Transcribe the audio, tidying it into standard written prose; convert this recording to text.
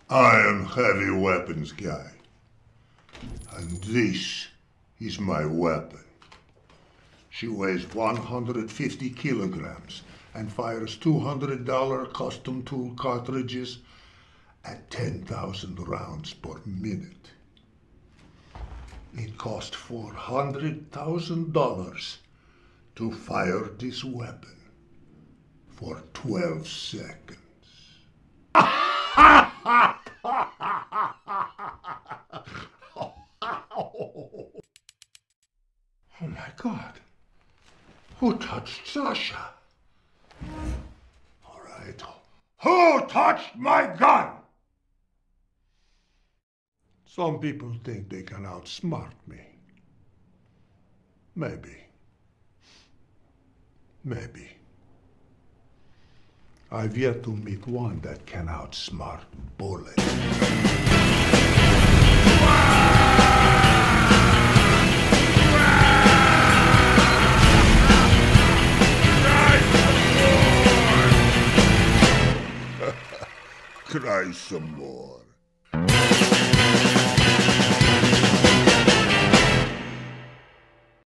I am heavy weapons guy. And this is my weapon. She weighs 150 kilograms and fires $200 custom tool cartridges at 10,000 rounds per minute. It cost $400,000 to fire this weapon for 12 seconds. Oh my God. Who touched Sasha? All right. Who touched my gun? Some people think they can outsmart me. Maybe. Maybe. I've yet to meet one that can outsmart bullets. Cry some more.